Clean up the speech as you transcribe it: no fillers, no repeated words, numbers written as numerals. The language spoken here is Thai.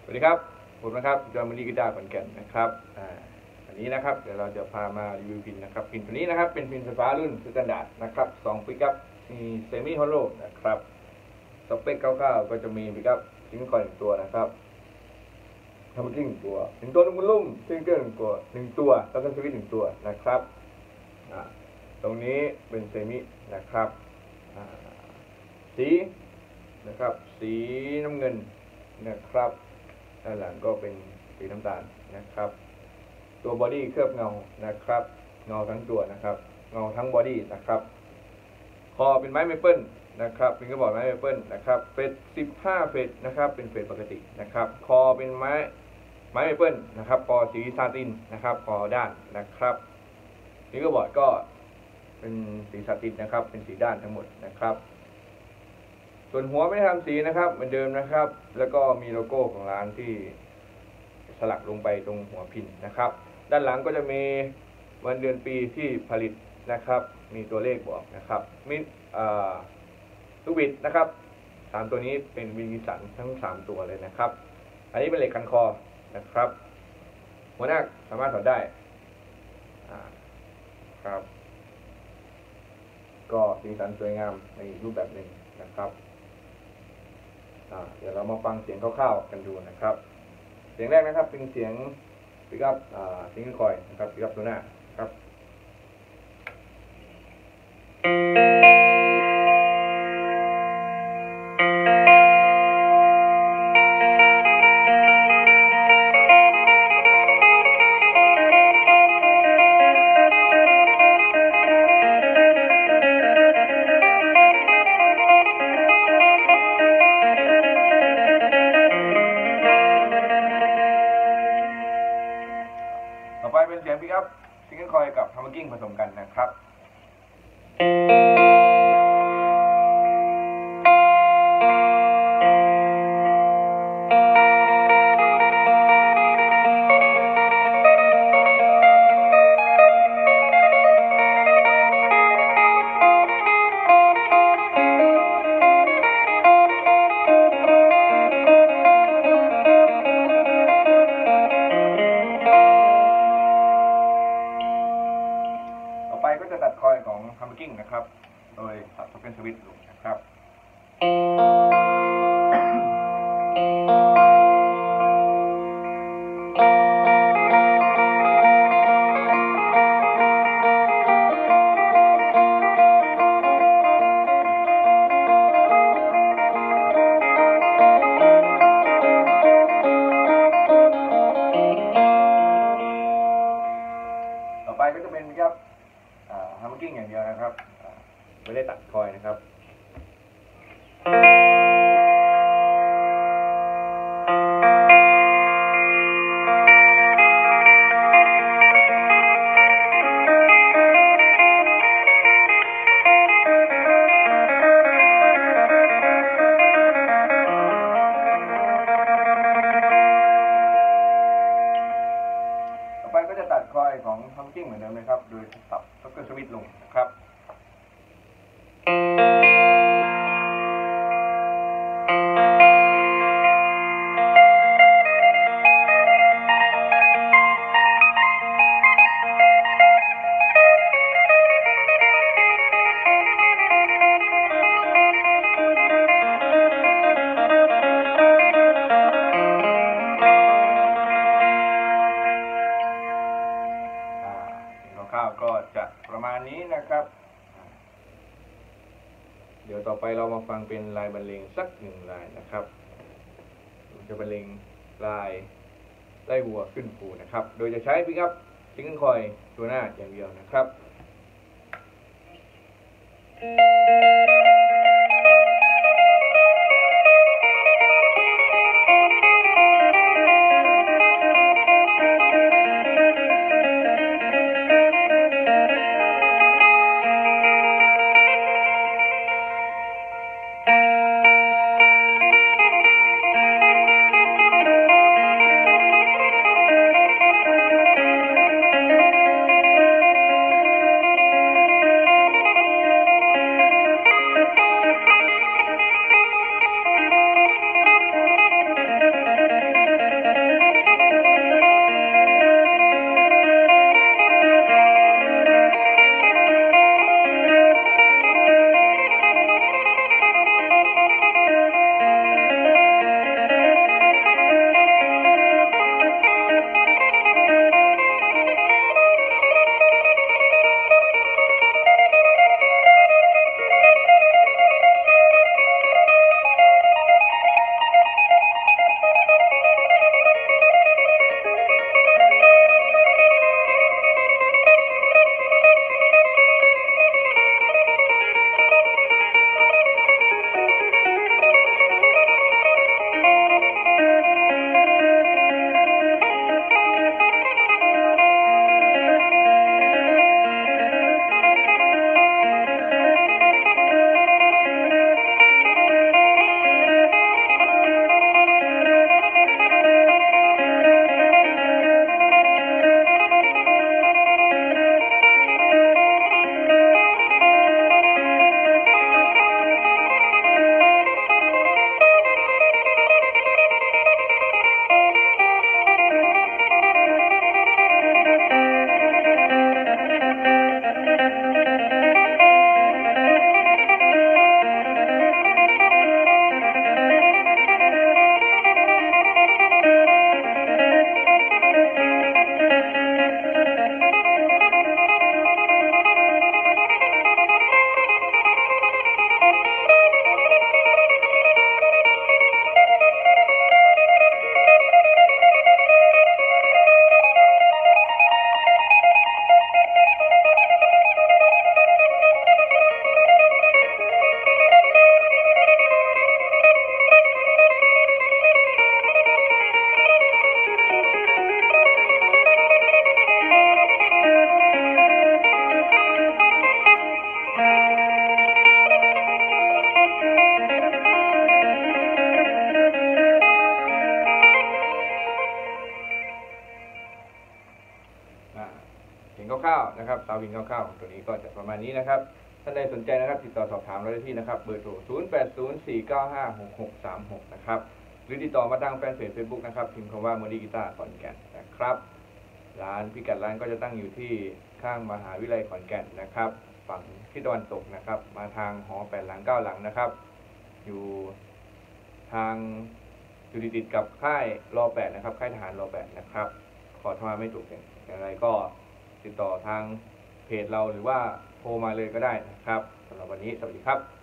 วัสดีครับผมนะครับจอห์น มณีกีตาร์ขอนแก่นนะครับอันนี้นะครับเดี๋ยวเราจะพามารีวิวพินนะครับพินตัวนี้นะครับเป็นพินไฟฟ้ารุ่นสแตนดาร์ดนะครับ2ปิกอัพมีเซมิฮอลโลนะครับสเปคคร่าวๆก็จะมีปิกอัพซิงเกิล1ตัวนะครับทำกิ้ง1ตัว1ตัวลุ่มซิงเกิล1ตัวแล้วก็สวิตช์1ตัวนะครับตรงนี้เป็นเซมินะครับสีนะครับสีน้ำเงินนะครับด้านหลังก็เป็นสีน้ำตาลนะครับตัวบอดี้เคลือบเงานะครับเงาทั้งตัวนะครับเงาทั้งบอดี้นะครับคอเป็นไม้เมเปิลนะครับเป็นกระบอกไม้เมเปิลนะครับเฟส15เฟสนะครับเป็นเฟสปกตินะครับคอเป็นไม้เมเปิลนะครับคอสีซาตินนะครับคอด้านนะครับนี่กระบอกก็เป็นสีซาตินนะครับเป็นสีด้านทั้งหมดนะครับส่วนหัวไม่ได้ทำสีนะครับเหมือนเดิมนะครับแล้วก็มีโลโก้ของร้านที่สลักลงไปตรงหัวพินนะครับด้านหลังก็จะมีวันเดือนปีที่ผลิตนะครับมีตัวเลขบอกนะครับมีลูกบิดนะครับ3ตัวนี้เป็นวินกิสันทั้ง3ตัวเลยนะครับอันนี้เป็นเหล็กคันคอนะครับหัวหน้าสามารถถอดได้ครับก็สีสันสวยงามในรูปแบบหนึ่งนะครับเดี๋ยวเรามาฟังเสียงคร่าวๆกันดูนะครับเสียงแรกนะครับเป็นเสียงปิกอัพซิงเกิลคอยนะครับปิกอัพตัวหน้าครับต่อไปเป็นเสียงปิกอัพซิงเกิลคอยกับฮัมเมอร์กิ้งผสมกันนะครับก็จะตัดคอยของฮัมเมอร์กิ้งนะครับโดยตัดสเปนสวิตช์ลงนะครับต่อไปก็จะเป็นครับฮัมเมอร์กิ้งอย่างเดียวนะครับไม่ได้ตัดคอยนะครับต่อไปก็จะตัดคอยของฮัมเมอร์กิ้งเหมือนเดิมนะครับโดยสับสวิตช์ลงนะครับคร่าวๆก็จะประมาณนี้นะครับเดี๋ยวต่อไปเรามาฟังเป็นลายบรรเลงสัก1ลายนะครับจะบรรเลงลายไล่วัวขึ้นภูนะครับโดยจะใช้ปิกอัพซิงเกิลคอยตัวหน้าอย่างเดียวนะครับ 99นะครับซาวพิน99ตัวนี้ก็จะประมาณนี้นะครับท่านใดสนใจนะครับติดต่อสอบถามเราได้ที่นะครับเบอร์โทร0804956636นะครับหรือติดต่อมาทางแฟนเพจ Facebook นะครับพิมพ์คำว่า Melody Guitar ขอนแก่นนะครับร้านพิกัดร้านก็จะตั้งอยู่ที่ข้างมหาวิทยาลัยขอนแก่นนะครับฝั่งทิศตะวันตกนะครับมาทางหอ8หลัง9หลังนะครับอยู่ทางอยู่ติดกับค่ายร8นะครับค่ายทหารร8นะครับขอโทษไม่ถูกอย่างไรก็ติดต่อทางเพจเราหรือว่าโทรมาเลยก็ได้นะครับสำหรับวันนี้สวัสดีครับ